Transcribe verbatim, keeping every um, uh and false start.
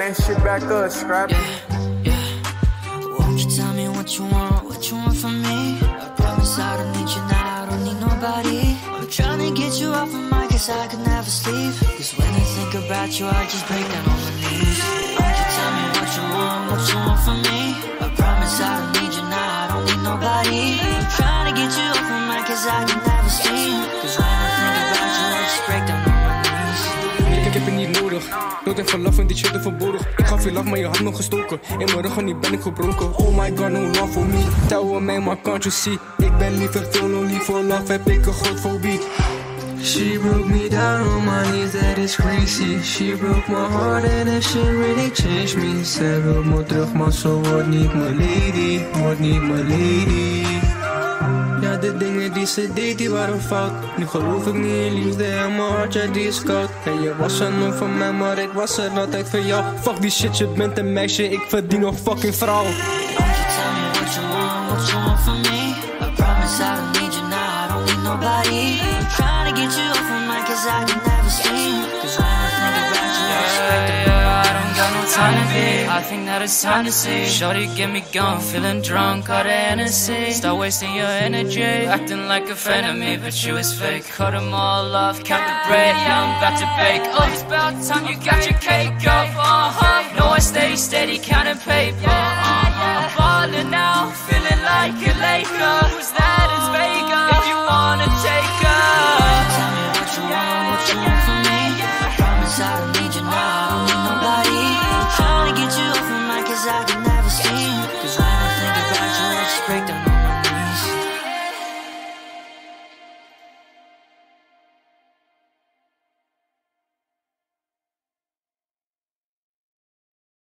that shit back up, Scrappy. Yeah, yeah. Won't you tell me what you want, what you want from me? I promise I don't need you now, I don't need nobody. I'm trying to get you off of my cause I could never sleep. Cause when I think about you, I just break down on my knees. Won't you tell me what you want, what you want from me? I promise I don't need you now, I don't need nobody. I'm trying to get you off of my cause I could never sleep. Cause when I think about you, I just break down on my knees. Ik heb het niet nodig, dood en verlaf en die shit er verborgen. Ik gaf je laf, maar je had me gestoken. In mijn rug en die ben ik gebroken. Oh my god, no love for me. Tell me, maar can't you see? Ik ben liever veel lonely for love, heb ik een groot fobie. She broke me down on my knees, that is crazy. She broke my heart and that shit really changed me. Zij wil me terug, maar zo wordt niet mijn lady, wordt niet mijn lady. Ja, de dingen die ze deed, die waren fout. Nu geloof ik niet in liefde en mijn hart, ja, die is koud. En je was er nog voor mij, maar ik was er altijd voor jou. Fuck die shit, je bent een meisje, ik verdien een fucking vrouw. Won't you tell me what you want, what you want from me? I promise I don't need you now, I don't need nobody. I'm trying to get you off of mine cause I can never sleep. Cause when I think about you, I expect the yeah, I don't got no time to be. I think that it's time to see. Shorty get me going, feeling drunk, all the energy. Start wasting your energy, acting like a friend of me, but you is fake. Cut them all off, count the bread, yeah, I'm about to bake. Oh, it's about time you got your cake up, uh-huh. No, I stay steady, counting paper, uh-huh. I'm ballin' now, feeling like a Laker. Who's that?